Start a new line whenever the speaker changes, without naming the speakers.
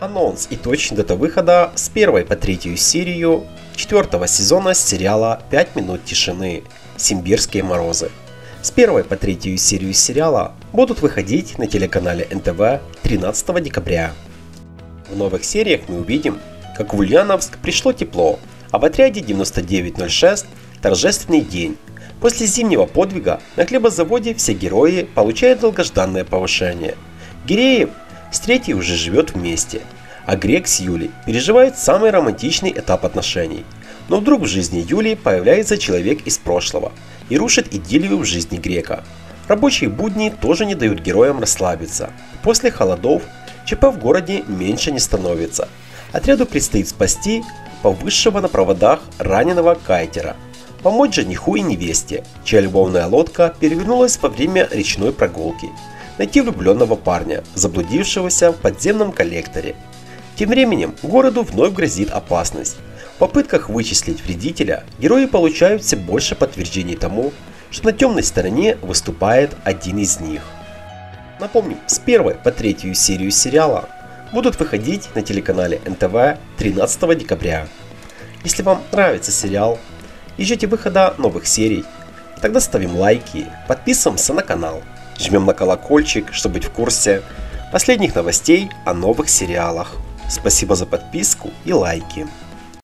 Анонс и точная дата выхода с 1 по 3 серию 4 сезона сериала «5 минут тишины. Симбирские морозы». С 1 по 3 серию сериала будут выходить на телеканале НТВ 13 декабря. В новых сериях мы увидим, как в Ульяновск пришло тепло, а в отряде 9906 торжественный день. После зимнего подвига на хлебозаводе все герои получают долгожданное повышение. Гиреев с Третьей уже живет вместе, а Грек с Юлей переживает самый романтичный этап отношений. Но вдруг в жизни Юлии появляется человек из прошлого и рушит идиллию в жизни Грека. Рабочие будни тоже не дают героям расслабиться. После холодов ЧП в городе меньше не становится. Отряду предстоит спасти повысшего на проводах раненого кайтера, помочь жениху и невесте, чья любовная лодка перевернулась во время речной прогулки, найти влюбленного парня, заблудившегося в подземном коллекторе. Тем временем городу вновь грозит опасность. В попытках вычислить вредителя герои получают все больше подтверждений тому, что на темной стороне выступает один из них. Напомним, с 1 по 3 серию сериала будут выходить на телеканале НТВ 13 декабря. Если вам нравится сериал и ждете выхода новых серий, тогда ставим лайки, подписываемся на канал, жмем на колокольчик, чтобы быть в курсе последних новостей о новых сериалах. Спасибо за подписку и лайки.